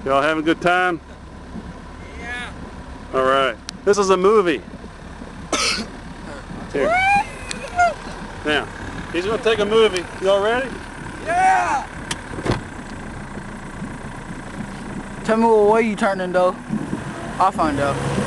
Y'all having a good time? Yeah. All right. This is a movie. Here. Now, he's going to take a movie. Y'all ready? Yeah. Tell me what way you turning though. I'll find out.